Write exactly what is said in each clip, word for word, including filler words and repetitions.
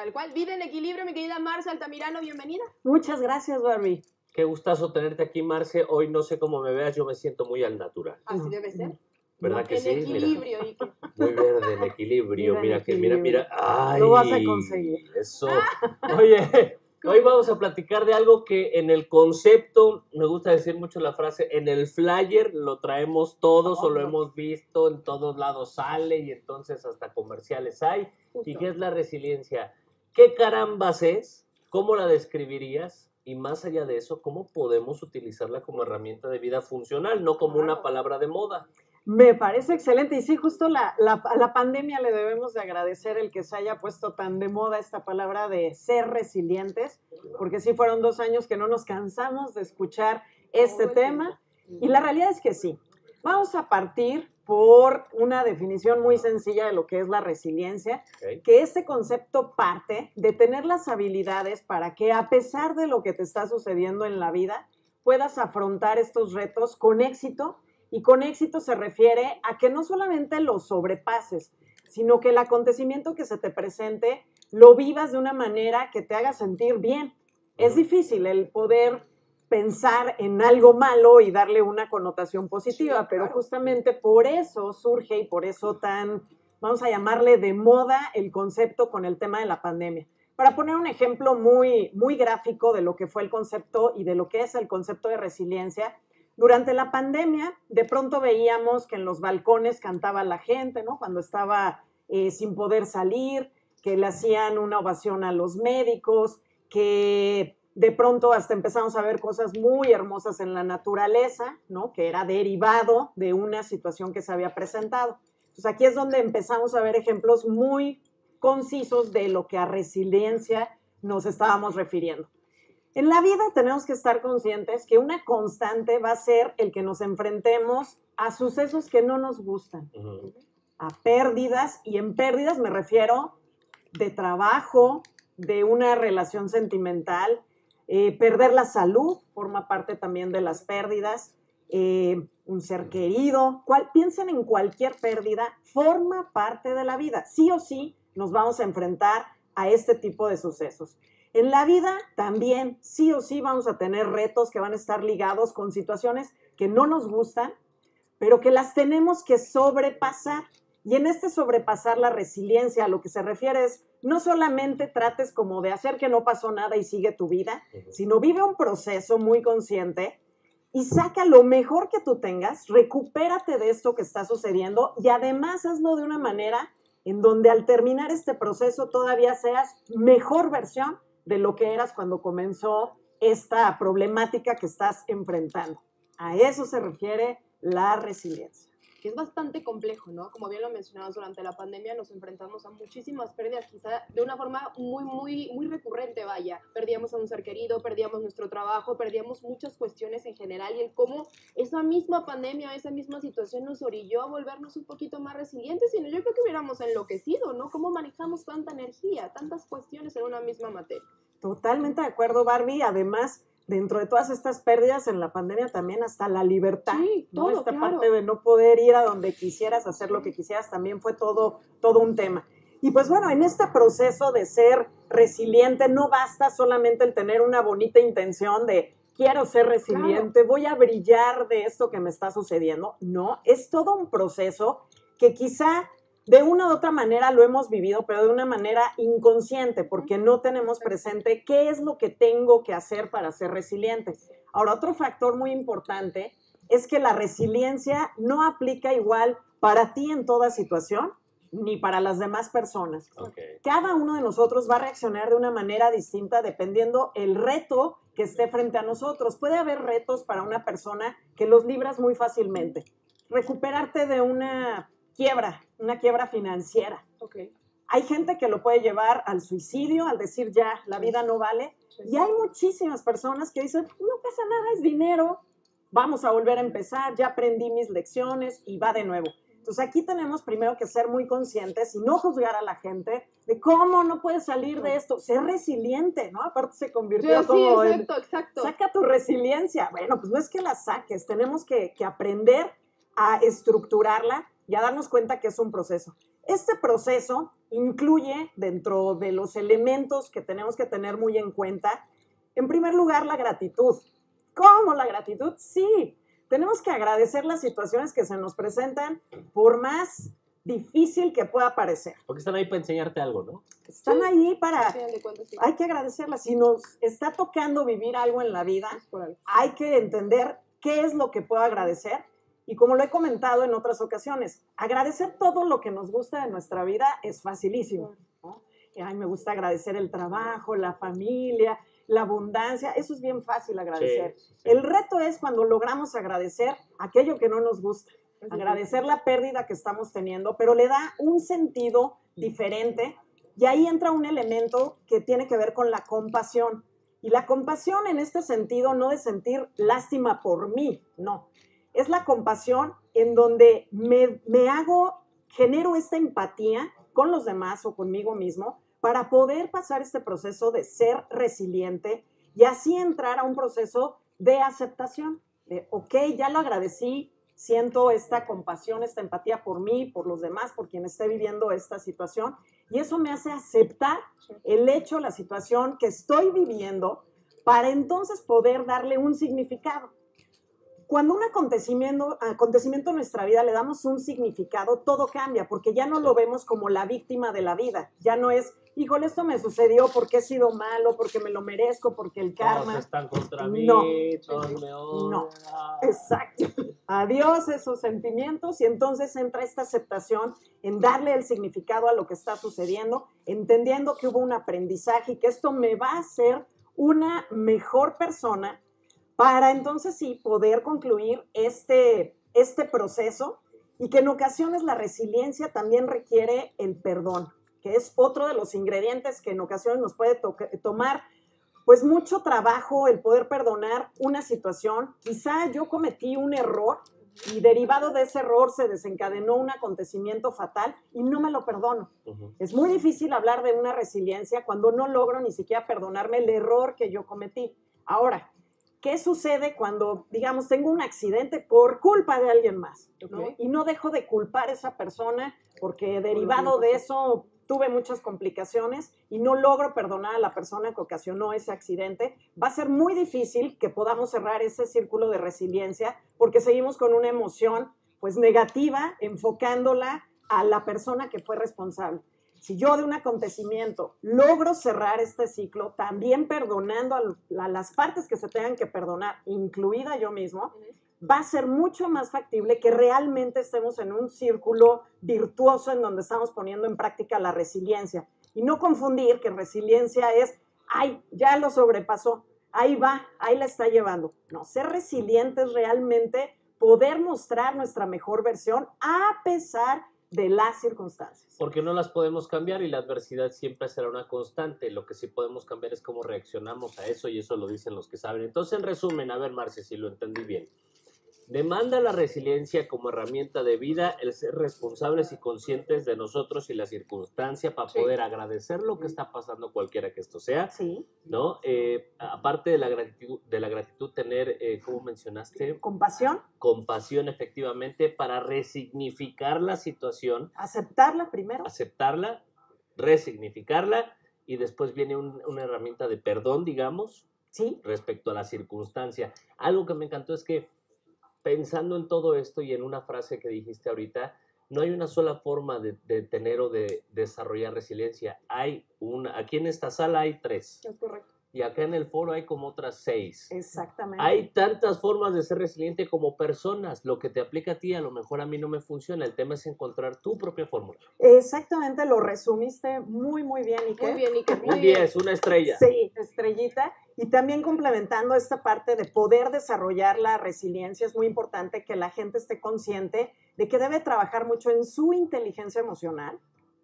Tal cual. Vida en equilibrio, mi querida Marce Altamirano, bienvenida. Muchas gracias, Barbie. Qué gustazo tenerte aquí, Marce. Hoy no sé cómo me veas, yo me siento muy al natural. Así no. debe ser. ¿Verdad no, que en sí? Equilibrio, Mira. y que... Muy verde, en equilibrio. Mira, mira en que, equilibrio. mira, mira. ¡Ay! Lo vas a conseguir. Eso. Oye, hoy vamos a platicar de algo que en el concepto, me gusta decir mucho la frase, en el flyer lo traemos todos oh, o lo no. hemos visto, en todos lados sale y entonces hasta comerciales hay. Justo. ¿Y qué es la resiliencia? ¿Qué carambas es? ¿Cómo la describirías? Y más allá de eso, ¿cómo podemos utilizarla como herramienta de vida funcional, no como una palabra de moda? Me parece excelente. Y sí, justo la, la, a la pandemia le debemos de agradecer el que se haya puesto tan de moda esta palabra de ser resilientes, porque sí fueron dos años que no nos cansamos de escuchar este tema. Y la realidad es que sí. Vamos a partir por una definición muy sencilla de lo que es la resiliencia, okay. que este concepto parte de tener las habilidades para que a pesar de lo que te está sucediendo en la vida, puedas afrontar estos retos con éxito, y con éxito se refiere a que no solamente lo sobrepases, sino que el acontecimiento que se te presente lo vivas de una manera que te haga sentir bien. Uh-huh. Es difícil el poder pensar en algo malo y darle una connotación positiva, sí, pero claro. justamente por eso surge y por eso tan, vamos a llamarle de moda el concepto con el tema de la pandemia. Para poner un ejemplo muy, muy gráfico de lo que fue el concepto y de lo que es el concepto de resiliencia, durante la pandemia de pronto veíamos que en los balcones cantaba la gente, ¿no? Cuando estaba eh, sin poder salir, que le hacían una ovación a los médicos, que de pronto hasta empezamos a ver cosas muy hermosas en la naturaleza, ¿no? Que era derivado de una situación que se había presentado. Entonces aquí es donde empezamos a ver ejemplos muy concisos de lo que a resiliencia nos estábamos refiriendo. En la vida tenemos que estar conscientes que una constante va a ser el que nos enfrentemos a sucesos que no nos gustan, uh-huh. a pérdidas, y en pérdidas me refiero de trabajo, de una relación sentimental. Eh, perder la salud forma parte también de las pérdidas, eh, un ser querido, cual, piensen en cualquier pérdida, forma parte de la vida. Sí o sí nos vamos a enfrentar a este tipo de sucesos. En la vida también sí o sí vamos a tener retos que van a estar ligados con situaciones que no nos gustan, pero que las tenemos que sobrepasar. Y en este sobrepasar la resiliencia a lo que se refiere es no solamente trates como de hacer que no pasó nada y sigue tu vida, uh-huh. sino vive un proceso muy consciente y saca lo mejor que tú tengas, recupérate de esto que está sucediendo y además hazlo de una manera en donde al terminar este proceso todavía seas mejor versión de lo que eras cuando comenzó esta problemática que estás enfrentando. A eso se refiere la resiliencia. Que es bastante complejo, ¿no? Como bien lo mencionabas, durante la pandemia nos enfrentamos a muchísimas pérdidas, quizá de una forma muy, muy, muy recurrente, vaya. Perdíamos a un ser querido, perdíamos nuestro trabajo, perdíamos muchas cuestiones en general, y el cómo esa misma pandemia, esa misma situación nos orilló a volvernos un poquito más resilientes, sino yo creo que hubiéramos enloquecido, ¿no? Cómo manejamos tanta energía, tantas cuestiones en una misma materia. Totalmente de acuerdo, Barbie. Además, dentro de todas estas pérdidas en la pandemia también hasta la libertad, sí, todo, ¿no? Esta claro. parte de no poder ir a donde quisieras, hacer lo que quisieras, también fue todo, todo un tema. Y pues bueno, en este proceso de ser resiliente no basta solamente el tener una bonita intención de quiero ser resiliente, claro. voy a brillar de esto que me está sucediendo. No, es todo un proceso que quizá de una u otra manera lo hemos vivido, pero de una manera inconsciente, porque no tenemos presente qué es lo que tengo que hacer para ser resiliente. Ahora, otro factor muy importante es que la resiliencia no aplica igual para ti en toda situación, ni para las demás personas. Okay. Cada uno de nosotros va a reaccionar de una manera distinta dependiendo el reto que esté frente a nosotros. Puede haber retos para una persona que los libras muy fácilmente. Recuperarte de una quiebra, una quiebra financiera. Okay. Hay gente que lo puede llevar al suicidio, al decir ya, la vida no vale. Sí. Y hay muchísimas personas que dicen, no pasa nada, es dinero, vamos a volver a empezar, ya aprendí mis lecciones y va de nuevo. Entonces aquí tenemos primero que ser muy conscientes y no juzgar a la gente de cómo no puedes salir de esto, ser resiliente, ¿no? Aparte se convirtió sí, como sí, exacto, en, exacto. saca tu resiliencia. Bueno, pues no es que la saques, tenemos que, que aprender a estructurarla y a darnos cuenta que es un proceso. Este proceso incluye, dentro de los elementos que tenemos que tener muy en cuenta, en primer lugar, la gratitud. ¿Cómo la gratitud? Sí, tenemos que agradecer las situaciones que se nos presentan, por más difícil que pueda parecer. Porque están ahí para enseñarte algo, ¿no? Están ahí para... Sí, de cuenta, sí. Hay que agradecerlas. Si nos está tocando vivir algo en la vida, Es por algo. hay que entender qué es lo que puedo agradecer. Y como lo he comentado en otras ocasiones, agradecer todo lo que nos gusta de nuestra vida es facilísimo, ¿no? Ay, me gusta agradecer el trabajo, la familia, la abundancia. Eso es bien fácil agradecer. Sí, sí. El reto es cuando logramos agradecer aquello que no nos gusta. Agradecer la pérdida que estamos teniendo, pero le da un sentido diferente. Y ahí entra un elemento que tiene que ver con la compasión. Y la compasión en este sentido no de sentir lástima por mí, no. Es la compasión en donde me, me hago, genero esta empatía con los demás o conmigo mismo para poder pasar este proceso de ser resiliente y así entrar a un proceso de aceptación. De, ok, ya lo agradecí, siento esta compasión, esta empatía por mí, por los demás, por quien esté viviendo esta situación. Y eso me hace aceptar el hecho, la situación que estoy viviendo para entonces poder darle un significado. Cuando un acontecimiento, acontecimiento en nuestra vida le damos un significado, todo cambia, porque ya no lo vemos como la víctima de la vida. Ya no es, híjole, esto me sucedió porque he sido malo, porque me lo merezco, porque el karma. Todos están contra mí, No. todos me odian. No, exacto. Adiós esos sentimientos y entonces entra esta aceptación en darle el significado a lo que está sucediendo, entendiendo que hubo un aprendizaje y que esto me va a hacer una mejor persona para entonces sí poder concluir este, este proceso y que en ocasiones la resiliencia también requiere el perdón, que es otro de los ingredientes que en ocasiones nos puede to- tomar pues mucho trabajo el poder perdonar una situación. Quizá yo cometí un error y derivado de ese error se desencadenó un acontecimiento fatal y no me lo perdono. Uh-huh. Es muy difícil hablar de una resiliencia cuando no logro ni siquiera perdonarme el error que yo cometí. Ahora, ¿qué sucede cuando, digamos, tengo un accidente por culpa de alguien más, ¿no? Ok. Y no dejo de culpar a esa persona porque derivado de eso tuve muchas complicaciones y no logro perdonar a la persona que ocasionó ese accidente? Va a ser muy difícil que podamos cerrar ese círculo de resiliencia porque seguimos con una emoción pues negativa, enfocándola a la persona que fue responsable. Si yo de un acontecimiento logro cerrar este ciclo, también perdonando a, a las partes que se tengan que perdonar, incluida yo mismo, va a ser mucho más factible que realmente estemos en un círculo virtuoso en donde estamos poniendo en práctica la resiliencia. Y no confundir que resiliencia es, ay, ya lo sobrepasó, ahí va, ahí la está llevando. No, ser resiliente es realmente poder mostrar nuestra mejor versión a pesar de las circunstancias. Porque no las podemos cambiar y la adversidad siempre será una constante. Lo que sí podemos cambiar es cómo reaccionamos a eso y eso lo dicen los que saben. Entonces, en resumen, a ver, Marce, si lo entendí bien. Demanda la resiliencia como herramienta de vida, el ser responsables y conscientes de nosotros y la circunstancia para Sí. poder agradecer lo que está pasando, cualquiera que esto sea, Sí, ¿no? Eh, aparte de la gratitud, de la gratitud tener, eh, ¿cómo mencionaste? compasión, Compasión, efectivamente, para resignificar la situación, aceptarla primero. aceptarla, resignificarla y después viene un- una herramienta de perdón, digamos, Sí, respecto a la circunstancia. Algo que me encantó es que pensando en todo esto y en una frase que dijiste ahorita, no hay una sola forma de, de tener o de desarrollar resiliencia. Hay una, aquí en esta sala hay tres Es correcto. y acá en el foro hay como otras seis. exactamente. Hay tantas formas de ser resiliente como personas. Lo que te aplica a ti a lo mejor a mí no me funciona. El tema es encontrar tu propia fórmula. Exactamente, lo resumiste muy, muy bien, Ike. Muy bien, Iker, muy Un bien. diez, una estrella. Sí, estrellita. Y también complementando esta parte de poder desarrollar la resiliencia, es muy importante que la gente esté consciente de que debe trabajar mucho en su inteligencia emocional.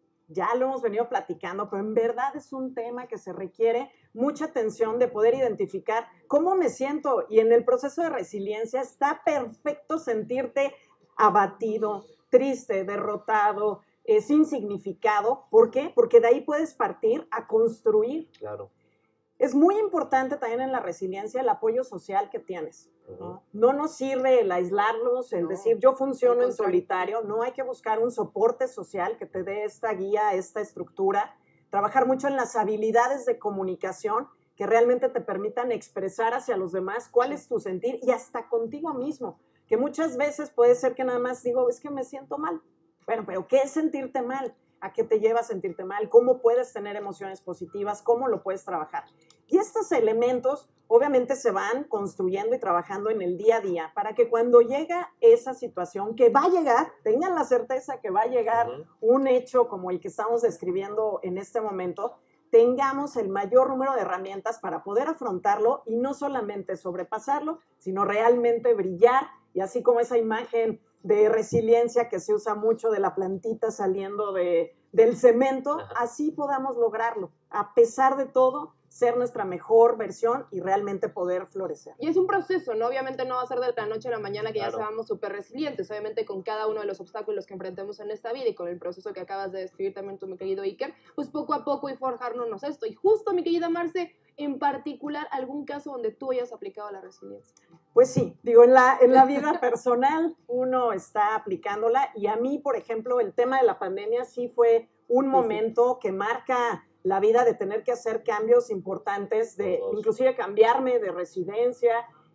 Ya lo hemos venido platicando, pero en verdad es un tema que se requiere mucha atención de poder identificar cómo me siento. Y en el proceso de resiliencia está perfecto sentirte abatido, triste, derrotado, eh, sin significado. ¿Por qué? Porque de ahí puedes partir a construir. Claro. es muy importante también en la resiliencia el apoyo social que tienes, ¿no? No nos sirve el aislarnos, el No, decir yo funciono al en contrario. solitario, no, hay que buscar un soporte social que te dé esta guía, esta estructura, trabajar mucho en las habilidades de comunicación que realmente te permitan expresar hacia los demás cuál es tu sentir y hasta contigo mismo, que muchas veces puede ser que nada más digo, es que me siento mal. Bueno, pero ¿qué es sentirte mal? ¿A qué te lleva a sentirte mal? ¿Cómo puedes tener emociones positivas? ¿Cómo lo puedes trabajar? Y estos elementos obviamente se van construyendo y trabajando en el día a día para que cuando llega esa situación, que va a llegar, tengan la certeza que va a llegar Ujú. un hecho como el que estamos describiendo en este momento, tengamos el mayor número de herramientas para poder afrontarlo y no solamente sobrepasarlo, sino realmente brillar y así como esa imagen de resiliencia que se usa mucho de la plantita saliendo de, del cemento, Ajá. así podamos lograrlo, a pesar de todo, ser nuestra mejor versión y realmente poder florecer. Y es un proceso, ¿no? Obviamente no va a ser de la noche a la mañana que Claro. ya seamos súper resilientes. Obviamente con cada uno de los obstáculos que enfrentemos en esta vida y con el proceso que acabas de describir también tú, mi querido Iker, pues poco a poco y forjarnos esto. Y justo, mi querida Marce, en particular, algún caso donde tú hayas aplicado la resiliencia. Pues sí, digo, en la, en la vida personal uno está aplicándola y a mí, por ejemplo, el tema de la pandemia sí fue un Sí, momento sí. que marca la vida de tener que hacer cambios importantes, de Todos. inclusive cambiarme de residencia,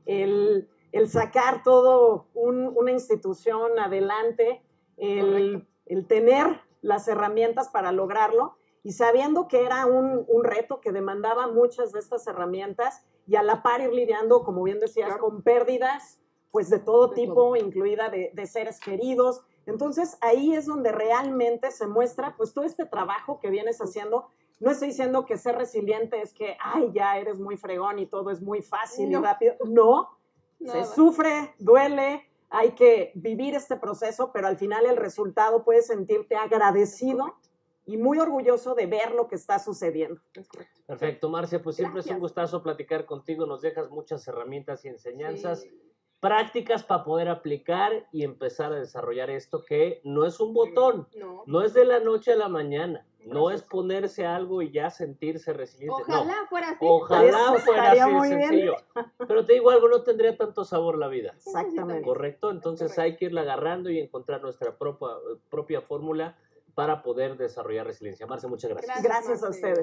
el, el sacar todo un, una institución adelante, el, el tener las herramientas para lograrlo y sabiendo que era un, un reto que demandaba muchas de estas herramientas y a la par ir lidiando, como bien decías, Claro. con pérdidas pues de todo De tipo, todo. incluida de, de seres queridos. Entonces ahí es donde realmente se muestra pues todo este trabajo que vienes haciendo. No estoy diciendo que ser resiliente es que, ay, ya eres muy fregón y todo es muy fácil No. y rápido. No, Nada. se sufre, duele, hay que vivir este proceso, pero al final el resultado puedes sentirte agradecido y muy orgulloso de ver lo que está sucediendo. Es correcto. Perfecto, Marcia, pues siempre es un Gracias. gustazo platicar contigo, nos dejas muchas herramientas y enseñanzas Sí. prácticas para poder aplicar y empezar a desarrollar esto que no es un botón, No. no es de la noche a la mañana, Un no es proceso. ponerse algo y ya sentirse resiliente, Ojalá no. fuera así. Ojalá Eso fuera estaría así de muy bien. sencillo. Pero te digo algo, no tendría tanto sabor la vida. Exactamente. ¿Correcto? Entonces correcto. hay que irla agarrando y encontrar nuestra propia, propia fórmula para poder desarrollar resiliencia. Marce, muchas gracias. Gracias, Gracias a Marce. ustedes.